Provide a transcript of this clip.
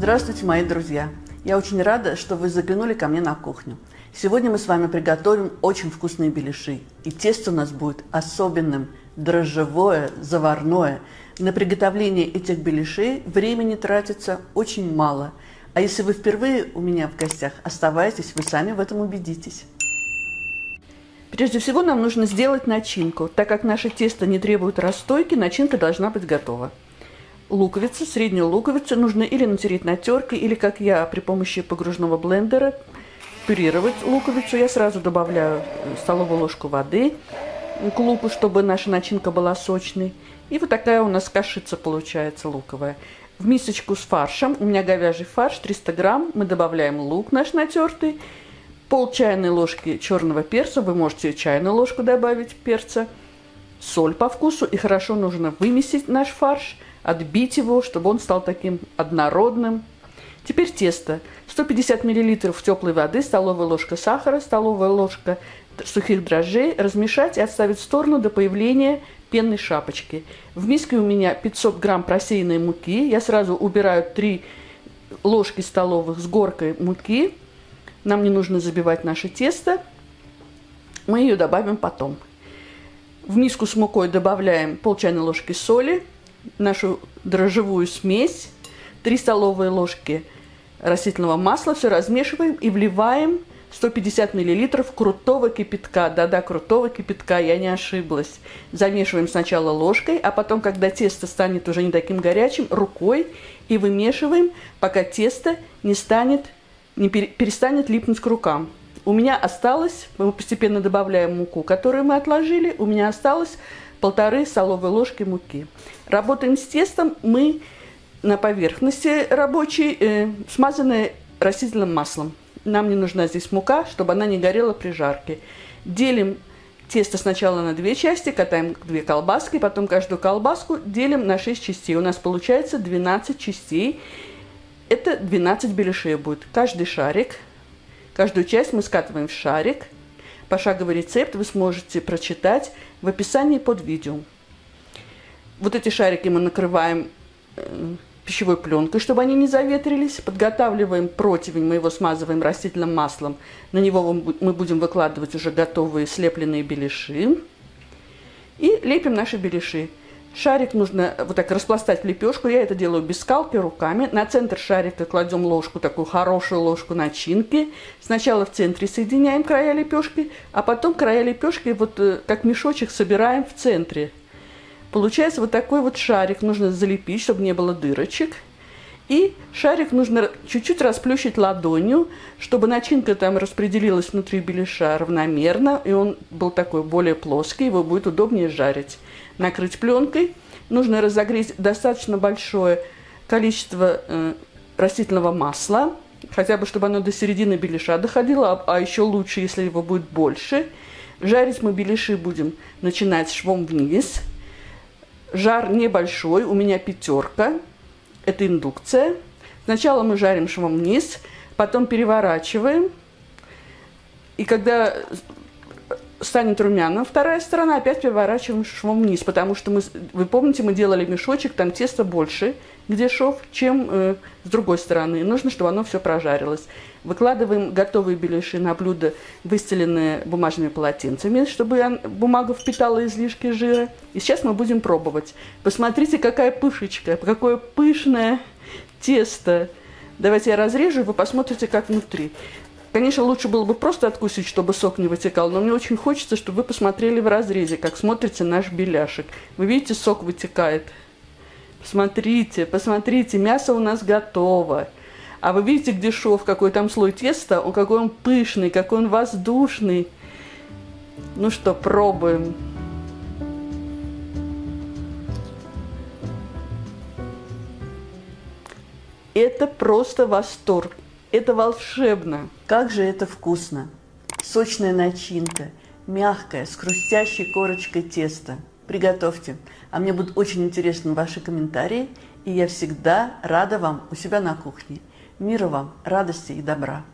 Здравствуйте, мои друзья! Я очень рада, что вы заглянули ко мне на кухню. Сегодня мы с вами приготовим очень вкусные беляши. И тесто у нас будет особенным, дрожжевое, заварное. На приготовление этих беляшей времени тратится очень мало. А если вы впервые у меня в гостях, оставайтесь, вы сами в этом убедитесь. Прежде всего нам нужно сделать начинку. Так как наше тесто не требует расстойки, начинка должна быть готова. Луковицу, среднюю луковицу нужно или натереть на терке, или, как я, при помощи погружного блендера пюрировать луковицу. Я сразу добавляю столовую ложку воды к луку, чтобы наша начинка была сочной. И вот такая у нас кашица получается луковая. В мисочку с фаршем, у меня говяжий фарш, 300 грамм, мы добавляем лук наш натертый, пол чайной ложки черного перца, вы можете чайную ложку добавить перца, соль по вкусу, и хорошо нужно вымесить наш фарш, отбить его, чтобы он стал таким однородным. Теперь тесто. 150 мл теплой воды, столовая ложка сахара, столовая ложка сухих дрожжей. Размешать и отставить в сторону до появления пенной шапочки. В миске у меня 500 грамм просеянной муки. Я сразу убираю 3 ложки столовых с горкой муки. Нам не нужно забивать наше тесто. Мы ее добавим потом. В миску с мукой добавляем пол чайной ложки соли, нашу дрожжевую смесь, 3 столовые ложки растительного масла, все размешиваем и вливаем 150 мл крутого кипятка. Да-да, крутого кипятка, я не ошиблась. Замешиваем сначала ложкой, а потом, когда тесто станет уже не таким горячим, рукой, и вымешиваем, пока тесто не перестанет липнуть к рукам. У меня осталось, мы постепенно добавляем муку, которую мы отложили, у меня осталось 1,5 столовой ложки муки. Работаем с тестом мы на поверхности рабочей, смазанной растительным маслом. Нам не нужна здесь мука, чтобы она не горела при жарке. Делим тесто сначала на 2 части, катаем 2 колбаски, потом каждую колбаску делим на 6 частей. У нас получается 12 частей. Это 12 беляшей будет. Каждый шарик, каждую часть мы скатываем в шарик. Пошаговый рецепт вы сможете прочитать в описании под видео. Вот эти шарики мы накрываем пищевой пленкой, чтобы они не заветрились. Подготавливаем противень, мы его смазываем растительным маслом. На него мы будем выкладывать уже готовые слепленные беляши. И лепим наши беляши. Шарик нужно вот так распластать в лепешку. Я это делаю без скалки, руками. На центр шарика кладем ложку, такую хорошую ложку начинки. Сначала в центре соединяем края лепешки, а потом края лепешки вот как мешочек собираем в центре. Получается вот такой вот шарик. Нужно залепить, чтобы не было дырочек. И шарик нужно чуть-чуть расплющить ладонью, чтобы начинка там распределилась внутри беляша равномерно, и он был такой более плоский, его будет удобнее жарить. Накрыть пленкой. Нужно разогреть достаточно большое количество растительного масла, хотя бы чтобы оно до середины беляша доходило, а еще лучше, если его будет больше. Жарить мы беляши будем начинать швом вниз. Жар небольшой, у меня 5. Это индукция. Сначала мы жарим швом вниз, потом переворачиваем. И когда станет румяным вторая сторона, опять переворачиваем швом вниз. Потому что вы помните, мы делали мешочек, там тесто больше, где шов, чем с другой стороны. Нужно, чтобы оно все прожарилось. Выкладываем готовые беляши на блюдо, выстеленные бумажными полотенцами, чтобы бумага впитала излишки жира. И сейчас мы будем пробовать. Посмотрите, какая пышечка, какое пышное тесто. Давайте я разрежу, и вы посмотрите, как внутри. Конечно, лучше было бы просто откусить, чтобы сок не вытекал, но мне очень хочется, чтобы вы посмотрели в разрезе, как смотрится наш беляшек. Вы видите, сок вытекает. Посмотрите, посмотрите, мясо у нас готово. А вы видите, где шов, какой там слой теста, какой он пышный, какой он воздушный. Ну что, пробуем. Это просто восторг. Это волшебно. Как же это вкусно. Сочная начинка, мягкая, с хрустящей корочкой теста. Приготовьте. А мне будут очень интересны ваши комментарии. И я всегда рада вам у себя на кухне. Мира вам, радости и добра.